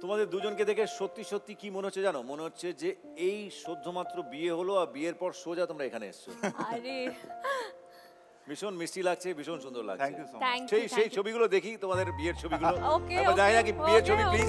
তোমাদের দুজনকে দেখে সত্যি সত্যি কি মনে হচ্ছে জানো? মনে হচ্ছে যে এই সদ্যমাত্র বিয়ে হলো আর বিয়ের পর সোজা তোমরা এখানে এসছো। আরে ভীষণ মিষ্টি লাগছে, ভীষণ সুন্দর লাগছে। Thank you so much. সেই ছবিগুলো দেখি, তোমাদের বিয়ের ছবিগুলো। আমরা জানি না কি বিয়ের ছবি, প্লিজ।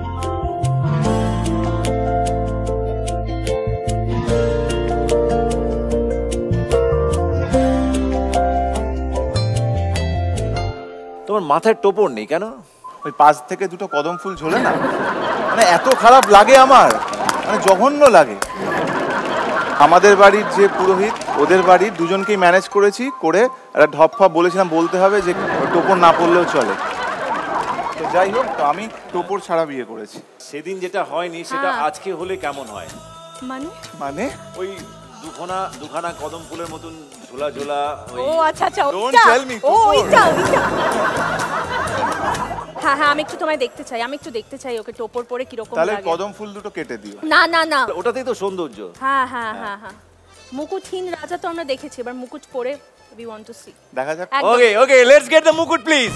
তোমার মাথায় টোপর নেই কেন? ওই পাশ থেকে দুটো কদম ফুল ঝোলে না, মানে এত খারাপ লাগে আমার, মানে জঘন্য লাগে। আমাদের বাড়ির যে পুরোহিত, ওদের বাড়ির দুজনকেই ম্যানেজ করেছি, করে একটা ঢপফা বলেছিলাম বলতে হবে যে টোপর না পড়লেও চলে। তো যাই হোক, তো আমি টোপর ছাড়া বিয়ে করেছি। সেদিন যেটা হয়নি সেটা আজকে হলে কেমন হয়? মানে ওই দুখানা কদম ফুলের মতন ঝোলা ঝোলা। ও আচ্ছা আচ্ছা, ডোন্ট টেল মি। ও ওইটা। হ্যাঁ হ্যাঁ, আমি একটু তোমায় দেখতে চাই, আমি একটু দেখতে চাই ওকে টোপর পরে কি রকম লাগে। তাহলে কদম ফুল দুটো কেটে দিও। না না না, ওটাতেই তো সৌন্দর্য। হ্যাঁ হ্যাঁ হ্যাঁ হ্যাঁ, মুকুটহীন রাজা তো আমরা দেখেছি, এবার মুকুট পরে উই ওয়ান্ট টু সি। দেখা যাক। Okay okay, let's get the মুকুট please.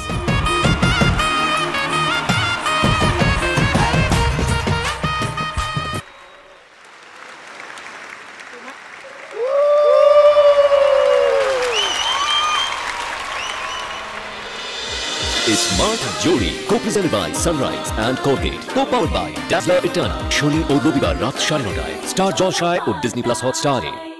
Ismart Jodi, co-presented by Sunrise and Colgate, co-powered by Dazzler Eterna, শনি ও রবিবার রাত 9:30টায় স্টার জলসায় ও ডিজনি প্লাস হটস্টারে।